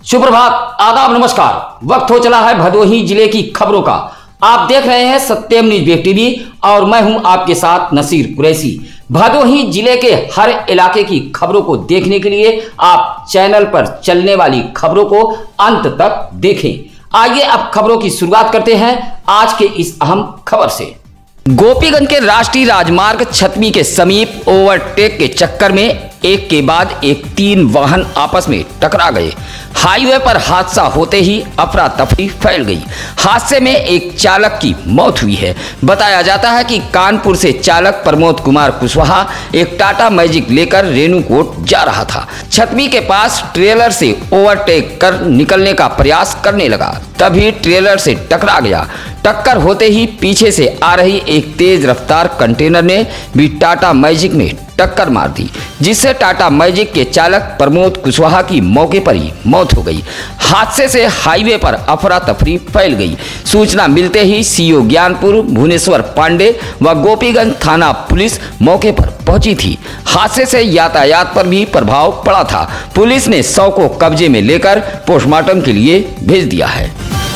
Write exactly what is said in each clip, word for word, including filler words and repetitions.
सुप्रभात, आदाब, नमस्कार। वक्त हो चला है भदोही जिले की खबरों का। आप देख रहे हैं सत्यम न्यूज वेब टीवी और मैं हूं आपके साथ नसीर कुरैशी। भदोही जिले के हर इलाके की खबरों को देखने के लिए आप चैनल पर चलने वाली खबरों को अंत तक देखें। आइए अब खबरों की शुरुआत करते हैं आज के इस अहम खबर से। गोपीगंज के राष्ट्रीय राजमार्ग छतवी के समीप ओवरटेक के चक्कर में एक के बाद एक तीन वाहन आपस में टकरा गए। हाईवे पर हादसा होते ही अफरा तफरी फैल गई। हादसे में एक चालक की मौत हुई है। बताया जाता है कि कानपुर से चालक प्रमोद कुमार कुशवाहा एक टाटा मैजिक लेकर रेणुकूट जा रहा था। छतवी के पास ट्रेलर से ओवरटेक कर निकलने का प्रयास करने लगा, तभी ट्रेलर से टकरा गया। टक्कर होते ही पीछे से आ रही एक तेज रफ्तार कंटेनर ने भी टाटा मैजिक में टक्कर मार दी, जिससे टाटा मैजिक के चालक प्रमोद कुशवाहा की मौके पर ही मौत हो गई। हादसे से हाईवे पर अफरा तफरी फैल गई। सूचना मिलते ही सीओ ज्ञानपुर भुवनेश्वर पांडे व गोपीगंज थाना पुलिस मौके पर पहुंची थी। हादसे से यातायात पर भी प्रभाव पड़ा था। पुलिस ने शव को कब्जे में लेकर पोस्टमार्टम के लिए भेज दिया है।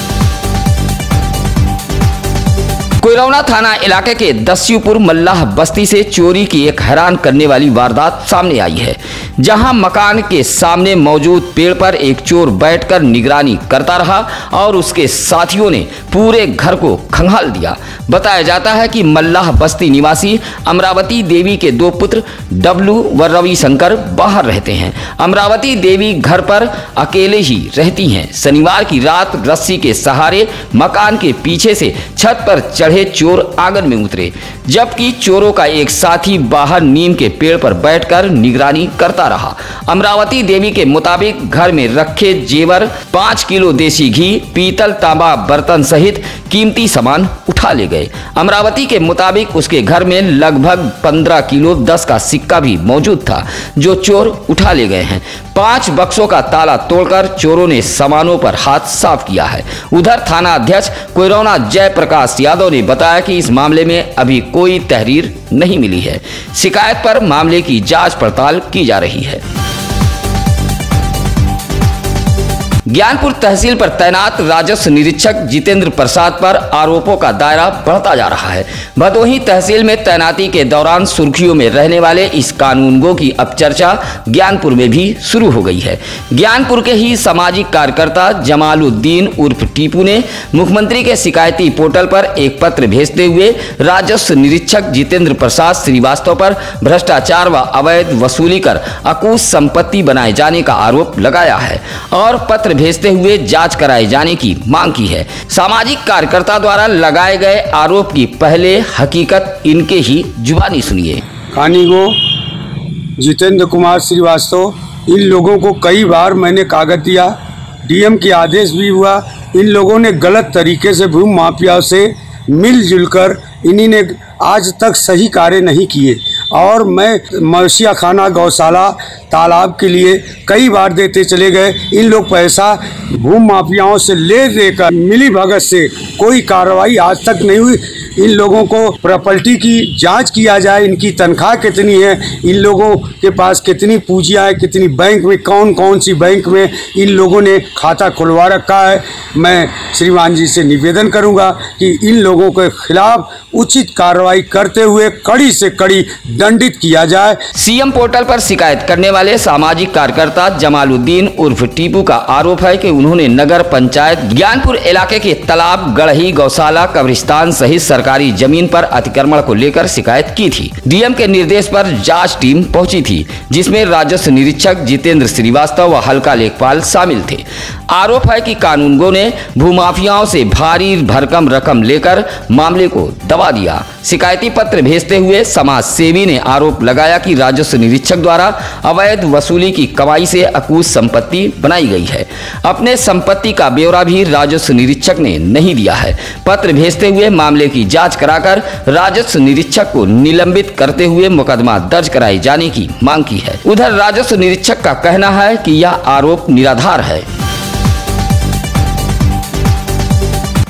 कोयरौना थाना इलाके के दस्यूपुर मल्लाह बस्ती से चोरी की एक हैरान करने वाली वारदात सामने आई है, जहां मकान के सामने मौजूद पेड़ पर एक चोर बैठकर निगरानी करता रहा और उसके साथियों ने पूरे घर को खंगाल दिया। बताया जाता है कि मल्लाह बस्ती निवासी अमरावती देवी के दो पुत्र डब्लू व रविशंकर बाहर रहते हैं। अमरावती देवी घर पर अकेले ही रहती हैं। शनिवार की रात रस्सी के सहारे मकान के पीछे से छत पर चढ़े चोर आंगन में उतरे, जबकि चोरों का एक साथी बाहर नीम के पेड़ पर बैठकर निगरानी करता रहा। अमरावती देवी के मुताबिक घर में रखे जेवर, पाँच किलो देसी घी, पीतल तांबा बर्तन सहित कीमती सामान उठा ले गए। अमरावती के मुताबिक उसके घर में लगभग पंद्रह किलो दस का सिक्का भी मौजूद था, जो चोर उठा ले गए हैं। पांच बक्सों का ताला तोड़कर चोरों ने सामानों पर हाथ साफ किया है। उधर थाना अध्यक्ष कोयरौना जयप्रकाश यादव ने बताया कि इस मामले में अभी कोई तहरीर नहीं मिली है। शिकायत पर मामले की जांच पड़ताल की जा रही है। ज्ञानपुर तहसील पर तैनात राजस्व निरीक्षक जितेंद्र प्रसाद पर आरोपों का दायरा बढ़ता जा रहा है। भदोही तहसील में तैनाती के दौरान सुर्खियों में रहने वाले इस कानूनगो की अब चर्चा ज्ञानपुर में भी शुरू हो गई है। ज्ञानपुर के ही सामाजिक कार्यकर्ता जमालुद्दीन उर्फ टीपू ने मुख्यमंत्री के शिकायती पोर्टल पर एक पत्र भेजते हुए राजस्व निरीक्षक जितेंद्र प्रसाद श्रीवास्तव पर भ्रष्टाचार व अवैध वसूली कर अकूत संपत्ति बनाए जाने का आरोप लगाया है और पत्र भेजते हुए जांच कराए जाने की मांग की है। सामाजिक कार्यकर्ता द्वारा लगाए गए आरोप की पहले हकीकत इनके ही जुबानी सुनिए। कानीगो जितेंद्र कुमार श्रीवास्तव, इन लोगों को कई बार मैंने कागज दिया, डीएम के आदेश भी हुआ। इन लोगों ने गलत तरीके से भूमि माफियाओं से मिलजुल कर इन्हीं ने आज तक सही कार्य नहीं किए और मैं मवेशिया खाना, गौशाला, तालाब के लिए कई बार देते चले गए। इन लोग पैसा भूमि माफियाओं से ले देकर मिली भगत से कोई कार्रवाई आज तक नहीं हुई। इन लोगों को प्रॉपर्टी की जांच किया जाए, इनकी तनख्वाह कितनी है, इन लोगों के पास कितनी पूंजियाँ हैं, कितनी बैंक में, कौन कौन सी बैंक में इन लोगों ने खाता खुलवा रखा है। मैं श्रीमान जी से निवेदन करूंगा कि इन लोगों के खिलाफ उचित कार्रवाई करते हुए कड़ी से कड़ी दंडित किया जाए। सीएम पोर्टल पर शिकायत करने वाले सामाजिक कार्यकर्ता जमालुद्दीन उर्फ टीपू का आरोप है कि उन्होंने नगर पंचायत ज्ञानपुर इलाके के तालाब, गढ़ही, गौशाला, कब्रिस्तान सहित सरकारी जमीन पर अतिक्रमण को लेकर शिकायत की थी। डीएम के निर्देश पर जांच टीम पहुंची थी, जिसमें राजस्व निरीक्षक जितेंद्र श्रीवास्तव व हल्का लेखपाल शामिल थे। आरोप है कि कानूनगो ने भूमाफियाओं से भारी भरकम रकम लेकर मामले को दबा दिया। शिकायती पत्र भेजते हुए समाज सेवी ने आरोप लगाया कि राजस्व निरीक्षक द्वारा अवैध वसूली की कमाई से अकूत संपत्ति बनाई गई है। अपने संपत्ति का ब्यौरा भी राजस्व निरीक्षक ने नहीं दिया है। पत्र भेजते हुए मामले की जांच कराकर राजस्व निरीक्षक को निलंबित करते हुए मुकदमा दर्ज कराए जाने की मांग की है। उधर राजस्व निरीक्षक का कहना है कि यह आरोप निराधार है।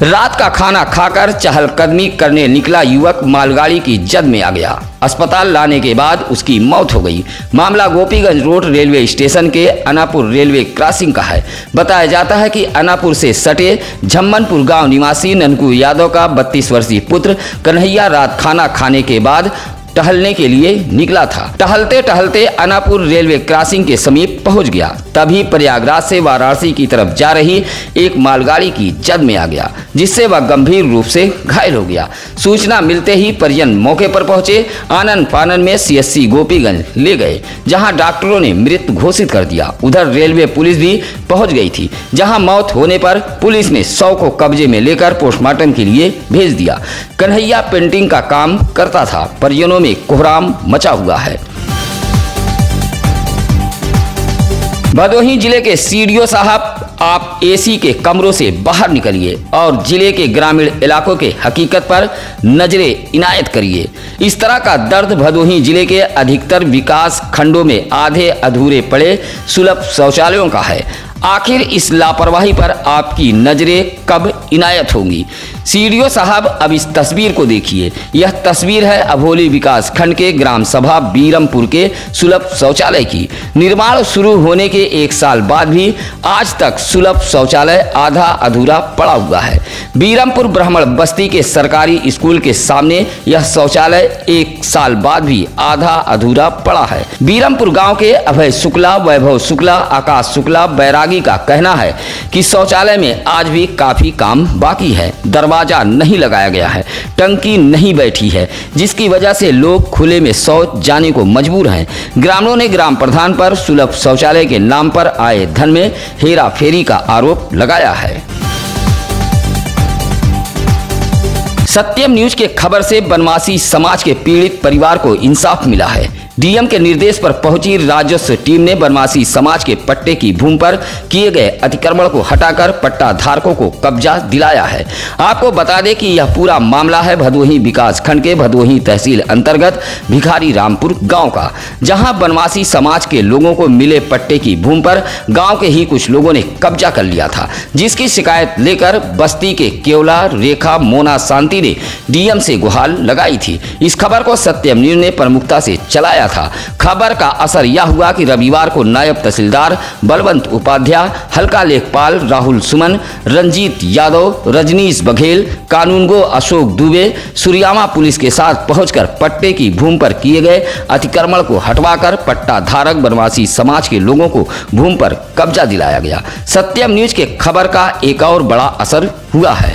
रात का खाना खाकर चहलकदमी करने निकला युवक मालगाड़ी की जद में आ गया। अस्पताल लाने के बाद उसकी मौत हो गई। मामला गोपीगंज रोड रेलवे स्टेशन के अनापुर रेलवे क्रॉसिंग का है। बताया जाता है कि अनापुर से सटे झम्मनपुर गांव निवासी ननकू यादव का बत्तीस वर्षीय पुत्र कन्हैया रात खाना खाने के बाद टहलने के लिए निकला था। टहलते टहलते अनापुर रेलवे क्रॉसिंग के समीप पहुंच गया। तभी प्रयागराज से वाराणसी की तरफ जा रही एक मालगाड़ी की जद में आ गया, जिससे वह गंभीर रूप से घायल हो गया। सूचना मिलते ही परिजन मौके पर पहुंचे। आनन फानन में सीएससी गोपीगंज ले गए, जहां डॉक्टरों ने मृत घोषित कर दिया। उधर रेलवे पुलिस भी पहुंच गई थी, जहां मौत होने पर पुलिस ने शव को कब्जे में लेकर पोस्टमार्टम के लिए भेज दिया। कन्हैया पेंटिंग का काम करता था। परिजनों में कोहराम मचा हुआ है। भदोही जिले के सीडीओ साहब, आप एसी के कमरों से बाहर निकलिए और जिले के ग्रामीण इलाकों के हकीकत पर नजरें इनायत करिए। इस तरह का दर्द भदोही जिले के अधिकतर विकास खंडों में आधे अधूरे पड़े सुलभ शौचालयों का है। आखिर इस लापरवाही पर आपकी नजरें कब इनायत होंगी? सीडीओ साहब, अब इस तस्वीर को देखिए। यह तस्वीर है अभोली विकास खंड के ग्राम सभा बीरमपुर के सुलभ शौचालय की। निर्माण शुरू होने के एक साल बाद भी आज तक सुलभ शौचालय आधा अधूरा पड़ा हुआ है। बीरमपुर ब्राह्मण बस्ती के सरकारी स्कूल के सामने यह शौचालय एक साल बाद भी आधा अधूरा पड़ा है। बीरमपुर गांव के अभय शुक्ला, वैभव शुक्ला, आकाश शुक्ला, बैरागी का कहना है कि शौचालय में आज भी काफी काम बाकी है। दरवाजा नहीं लगाया गया है, टंकी नहीं बैठी है, जिसकी वजह से लोग खुले में शौच जाने को मजबूर हैं। ग्रामीणों ने ग्राम प्रधान पर सुलभ शौचालय के नाम पर आए धन में हेरा फेरी का आरोप लगाया है। सत्यम न्यूज के खबर से बनवासी समाज के पीड़ित परिवार को इंसाफ मिला है। डीएम के निर्देश पर पहुंची राजस्व टीम ने बनवासी समाज के पट्टे की भूमि पर किए गए अतिक्रमण को हटाकर पट्टा धारकों को कब्जा दिलाया है। आपको बता दें कि यह पूरा मामला है भदोही विकास खंड के भदोही तहसील अंतर्गत भिखारी रामपुर गांव का, जहां बनवासी समाज के लोगों को मिले पट्टे की भूमि पर गांव के ही कुछ लोगों ने कब्जा कर लिया था, जिसकी शिकायत लेकर बस्ती के केवला, रेखा, मोना, शांति ने डीएम से गुहार लगाई थी। इस खबर को सत्यम न्यूज ने प्रमुखता से चलाया था। खबर का असर यह हुआ कि रविवार को नायब तहसीलदार बलवंत उपाध्याय, हल्का लेखपाल राहुल सुमन, रंजीत यादव, रजनीश बघेल, कानूनगो अशोक दुबे, सूर्यामा पुलिस के साथ पहुंचकर पट्टे की भूमि पर किए गए अतिक्रमण को हटवाकर पट्टा धारक बनवासी समाज के लोगों को भूमि पर कब्जा दिलाया गया। सत्यम न्यूज के खबर का एक और बड़ा असर हुआ है।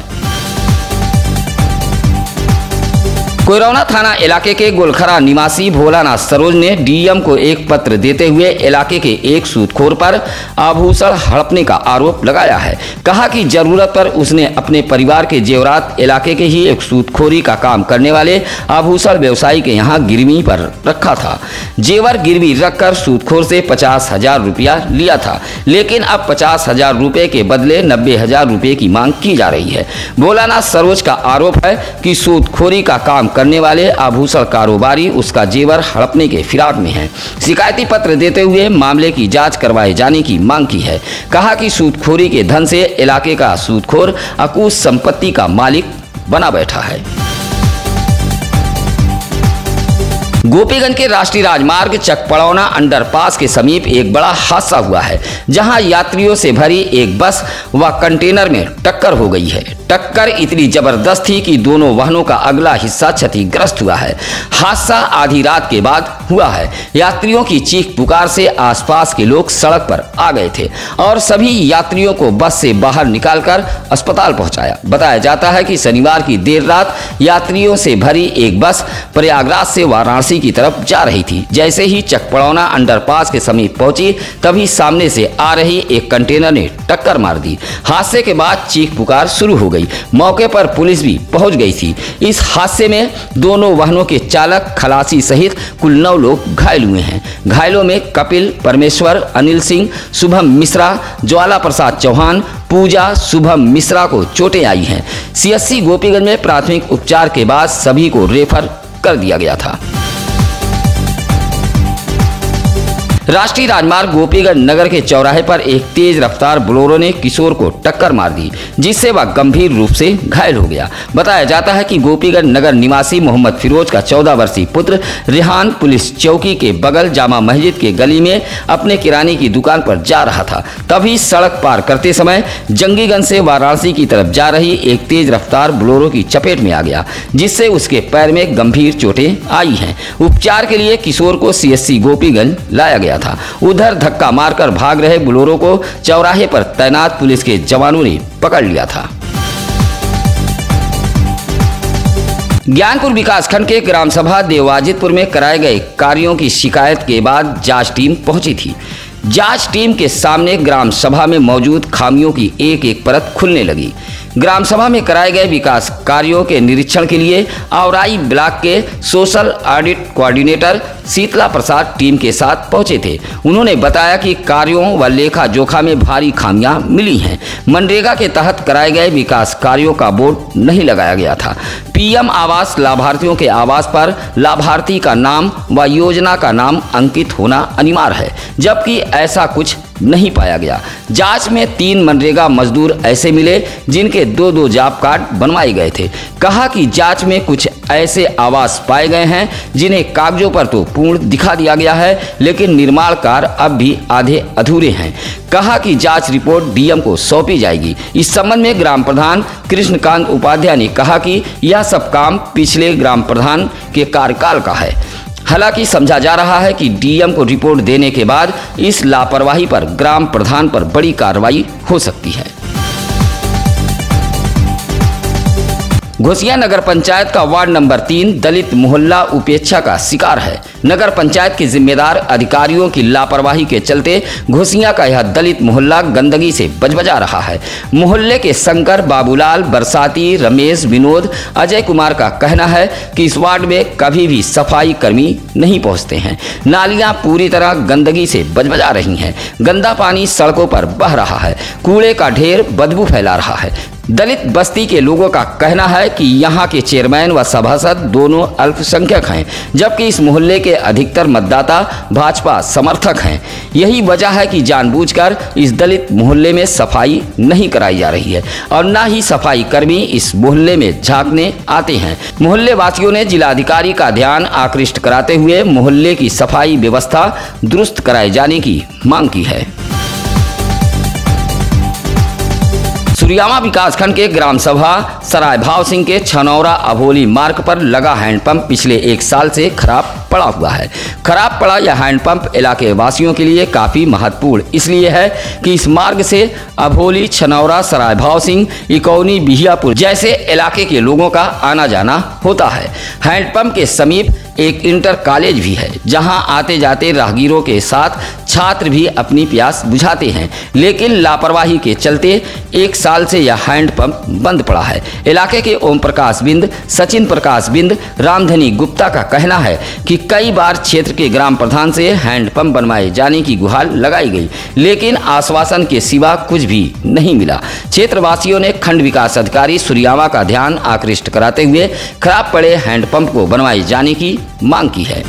कोयरौना थाना इलाके के गोलखरा निवासी भोलानाथ सरोज ने डीएम को एक पत्र देते हुए इलाके के एक सूदखोर पर आभूषण हड़पने का आरोप लगाया है। कहा कि जरूरत पर उसने अपने परिवार के जेवरात इलाके के ही एक सूदखोरी का काम करने वाले आभूषण व्यवसायी के यहाँ गिरवी पर रखा था। जेवर गिरवी रखकर सूदखोर से पचास हजार रुपया लिया था, लेकिन अब पचास हजार रुपये के बदले नब्बे हजार रुपये की मांग की जा रही है। भोलानाथ सरोज का आरोप है कि सूदखोरी का काम करने वाले आभूषण कारोबारी उसका जेवर हड़पने के फिराक में हैं। शिकायती पत्र देते हुए मामले की जांच करवाए जाने की मांग की है। कहा कि सूदखोरी के धन से इलाके का सूदखोर अकूत संपत्ति का मालिक बना बैठा है। गोपीगंज के राष्ट्रीय राजमार्ग चकपड़ौना अंडरपास के समीप एक बड़ा हादसा हुआ है, जहां यात्रियों से भरी एक बस व कंटेनर में टक्कर हो गई है। टक्कर इतनी जबरदस्त थी कि दोनों वाहनों का अगला हिस्सा क्षतिग्रस्त हुआ है। हादसा आधी रात के बाद हुआ है। यात्रियों की चीख पुकार से आसपास के लोग सड़क पर आ गए थे और सभी यात्रियों को बस से बाहर निकालकर अस्पताल पहुंचाया। बताया जाता है कि शनिवार की देर रात यात्रियों से भरी एक बस प्रयागराज से वाराणसी की तरफ जा रही थी। जैसे ही चकपड़ौना अंडरपास के समीप पहुंची, तभी सामने से आ रही एक कंटेनर ने टक्कर मार दी। हादसे के बाद चीख पुकार शुरू हो गई। मौके पर पुलिस भी पहुंच गई थी। इस हादसे में दोनों वाहनों के चालक, खलासी सहित कुल नौ लोग घायल हुए हैं। घायलों में कपिल, परमेश्वर, अनिल सिंह, शुभम मिश्रा, ज्वाला प्रसाद चौहान, पूजा, शुभम मिश्रा को चोटें आई हैं। सीएससी गोपीगंज में प्राथमिक उपचार के बाद सभी को रेफर कर दिया गया था। राष्ट्रीय राजमार्ग गोपीगंज नगर के चौराहे पर एक तेज रफ्तार बोलेरो ने किशोर को टक्कर मार दी, जिससे वह गंभीर रूप से घायल हो गया। बताया जाता है कि गोपीगंज नगर निवासी मोहम्मद फिरोज का चौदह वर्षीय पुत्र रेहान पुलिस चौकी के बगल जामा मस्जिद के गली में अपने किराने की दुकान पर जा रहा था। तभी सड़क पार करते समय जंगीगंज से वाराणसी की तरफ जा रही एक तेज रफ्तार बोलेरो की चपेट में आ गया, जिससे उसके पैर में गंभीर चोटें आई हैं। उपचार के लिए किशोर को सीएससी गोपीगंज लाया गया था। उधर धक्का मारकर भाग रहे बोलेरो को चौराहे पर तैनात पुलिस के जवानों ने पकड़ लिया था। ज्ञानपुर विकासखंड के ग्राम सभा देवाजितपुर में कराए गए कार्यों की शिकायत के बाद जांच टीम पहुंची थी। जांच टीम के सामने ग्राम सभा में मौजूद खामियों की एक एक परत खुलने लगी। ग्राम सभा में कराए गए विकास कार्यों के निरीक्षण के लिए औराई ब्लॉक के social audit coordinator Sheetla Prasad team के साथ पहुंचे थे। उन्होंने बताया कि कार्यों व लेखा जोखा में भारी खामियां मिली हैं। मनरेगा के तहत कराए गए विकास कार्यों का बोर्ड नहीं लगाया गया था। पीएम आवास लाभार्थियों के आवास पर लाभार्थी का नाम व योजना का नाम अंकित होना अनिवार्य है, जबकि ऐसा कुछ नहीं पाया गया। जांच में तीन मनरेगा मजदूर ऐसे मिले जिनके दो दो जॉब कार्ड बनवाए गए थे। कहा कि जांच में कुछ ऐसे आवास पाए गए हैं जिन्हें कागजों पर तो पूर्ण दिखा दिया गया है, लेकिन निर्माण कार्य अब भी आधे अधूरे हैं। कहा कि जांच रिपोर्ट डीएम को सौंपी जाएगी। इस संबंध में ग्राम प्रधान कृष्णकांत उपाध्याय ने कहा कि यह सब काम पिछले ग्राम प्रधान के कार्यकाल का है। हालांकि समझा जा रहा है कि डीएम को रिपोर्ट देने के बाद इस लापरवाही पर ग्राम प्रधान पर बड़ी कार्रवाई हो सकती है। घोसिया नगर पंचायत का वार्ड नंबर तीन दलित मोहल्ला उपेक्षा का शिकार है। नगर पंचायत के जिम्मेदार अधिकारियों की लापरवाही के चलते घोसिया का यह दलित मोहल्ला गंदगी से बजबजा रहा है। मोहल्ले के शंकर, बाबूलाल, बरसाती, रमेश, विनोद, अजय कुमार का कहना है कि इस वार्ड में कभी भी सफाई कर्मी नहीं पहुंचते हैं। नालियां पूरी तरह गंदगी से बजबजा रही हैं। गंदा पानी सड़कों पर बह रहा है। कूड़े का ढेर बदबू फैला रहा है। दलित बस्ती के लोगों का कहना है कि यहाँ के चेयरमैन व सभासद दोनों अल्पसंख्यक हैं, जबकि इस मोहल्ले के अधिकतर मतदाता भाजपा समर्थक हैं। यही वजह है कि जानबूझकर इस दलित मोहल्ले में सफाई नहीं कराई जा रही है और न ही सफाई कर्मी इस मोहल्ले में झांकने आते हैं। मोहल्ले वासियों ने जिलाधिकारी का ध्यान आकृष्ट कराते हुए मोहल्ले की सफाई व्यवस्था दुरुस्त कराए जाने की मांग की है। सुरियामा विकासखंड के ग्राम सभा सराय भाव सिंह के छनौरा अभोली मार्ग पर लगा हैंडपंप पिछले एक साल से खराब पड़ा हुआ है। खराब पड़ा यह हैंडपंप इलाके वासियों के लिए काफी महत्वपूर्ण इसलिए है कि इस मार्ग से अभोली, छनौरा, सराय भाव सिंह, इकौनी, बिहियापुर जैसे इलाके के लोगों का आना जाना होता है। हैंडपंप के समीप एक इंटर कॉलेज भी है, जहां आते जाते राहगीरों के साथ छात्र भी अपनी प्यास बुझाते हैं, लेकिन लापरवाही के चलते एक साल से यह हैंडपंप बंद पड़ा है। इलाके के ओम प्रकाश बिंद, सचिन प्रकाश बिंद, रामधनी गुप्ता का कहना है कि कई बार क्षेत्र के ग्राम प्रधान से हैंडपंप बनवाए जाने की गुहार लगाई गई, लेकिन आश्वासन के सिवा कुछ भी नहीं मिला। क्षेत्रवासियों ने खंड विकास अधिकारी सुरियामा का ध्यान आकृष्ट कराते हुए खराब पड़े हैंडपंप को बनवाए जाने की मांग की है।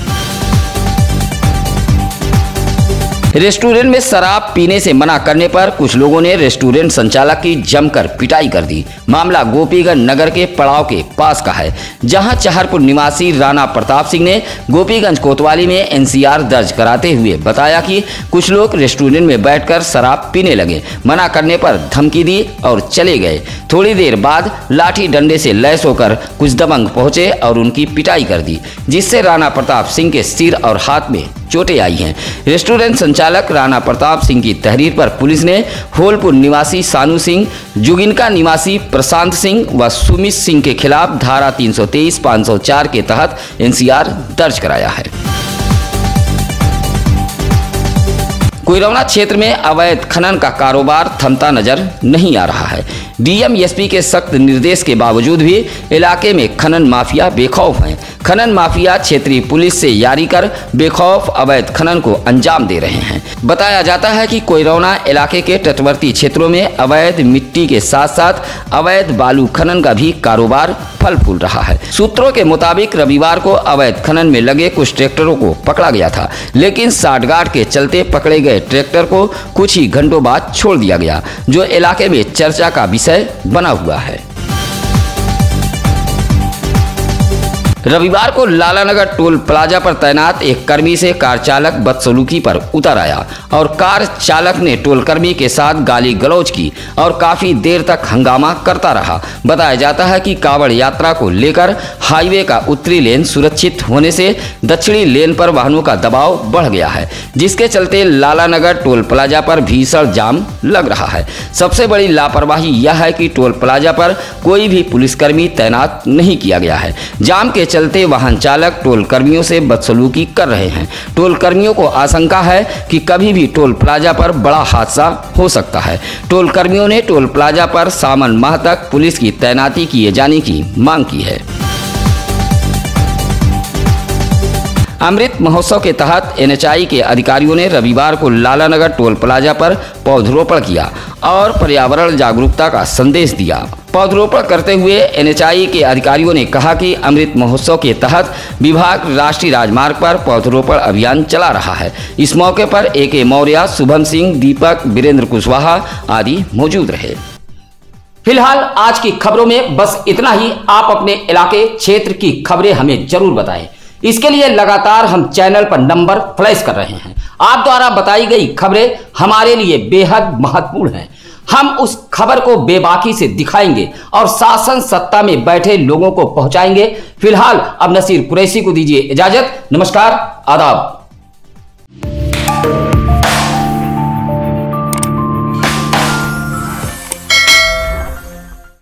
रेस्टोरेंट में शराब पीने से मना करने पर कुछ लोगों ने रेस्टोरेंट संचालक की जमकर पिटाई कर दी। मामला गोपीगंज नगर के पड़ाव के पास का है, जहां चहरपुर निवासी राणा प्रताप सिंह ने गोपीगंज कोतवाली में एनसीआर दर्ज कराते हुए बताया कि कुछ लोग रेस्टोरेंट में बैठकर शराब पीने लगे। मना करने पर धमकी दी और चले गए। थोड़ी देर बाद लाठी डंडे से लैस होकर कुछ दबंग पहुंचे और उनकी पिटाई कर दी, जिससे राणा प्रताप सिंह के सिर और हाथ में चोटें आई हैं। रेस्टोरेंट संचालक राणा प्रताप सिंह की तहरीर पर पुलिस ने होलपुर निवासी सानू सिंह, जुगिनका निवासी प्रशांत सिंह व सुमित सिंह के खिलाफ धारा तीन सौ तेईस पाँच सौ चार के तहत एनसीआर दर्ज कराया है। कोइरौना क्षेत्र में अवैध खनन का कारोबार थमता नजर नहीं आ रहा है। डीएम एसपी के सख्त निर्देश के बावजूद भी इलाके में खनन माफिया बेखौफ हैं। खनन माफिया क्षेत्रीय पुलिस से यारी कर बेखौफ अवैध खनन को अंजाम दे रहे हैं। बताया जाता है कि कोइरौना इलाके के तटवर्ती क्षेत्रों में अवैध मिट्टी के साथ साथ अवैध बालू खनन का भी कारोबार फल फूल रहा है। सूत्रों के मुताबिक रविवार को अवैध खनन में लगे कुछ ट्रैक्टरों को पकड़ा गया था, लेकिन साठगांठ के चलते पकड़े गए ट्रैक्टर को कुछ ही घंटों बाद छोड़ दिया गया, जो इलाके में चर्चा का विषय बना हुआ है। रविवार को लालानगर टोल प्लाजा पर तैनात एक कर्मी से कार चालक बदसलूकी पर उतर आया और कार चालक ने टोल कर्मी के साथ गाली गलौज की और काफी देर तक हंगामा करता रहा। बताया जाता है कि कांवड़ यात्रा को लेकर हाईवे का उत्तरी लेन सुरक्षित होने से दक्षिणी लेन पर वाहनों का दबाव बढ़ गया है, जिसके चलते लालानगर टोल प्लाजा पर भीषण जाम लग रहा है। सबसे बड़ी लापरवाही यह है कि टोल प्लाजा पर कोई भी पुलिसकर्मी तैनात नहीं किया गया है। जाम के चलते वाहन चालक टोल कर्मियों से बदसलूकी कर रहे हैं। टोल कर्मियों को आशंका है कि कभी भी टोल प्लाजा पर बड़ा हादसा हो सकता है। टोल कर्मियों ने टोल प्लाजा पर सावन माह तक पुलिस की तैनाती किए जाने की मांग की है। अमृत महोत्सव के तहत एन एच आई के अधिकारियों ने रविवार को लालानगर टोल प्लाजा पर पौधरोपण किया और पर्यावरण जागरूकता का संदेश दिया। पौधरोपण करते हुए एन एच आई के अधिकारियों ने कहा कि अमृत महोत्सव के तहत विभाग राष्ट्रीय राजमार्ग पर पौधरोपण अभियान चला रहा है। इस मौके पर ए के मौर्य, शुभम सिंह, दीपक, वीरेंद्र कुशवाहा आदि मौजूद रहे। फिलहाल आज की खबरों में बस इतना ही। आप अपने इलाके क्षेत्र की खबरें हमें जरूर बताएं। इसके लिए लगातार हम चैनल पर नंबर फ्लैश कर रहे हैं। आप द्वारा बताई गई खबरें हमारे लिए बेहद महत्वपूर्ण हैं। हम उस खबर को बेबाकी से दिखाएंगे और शासन सत्ता में बैठे लोगों को पहुंचाएंगे। फिलहाल अब नसीर कुरैशी को दीजिए इजाजत। नमस्कार, आदाब।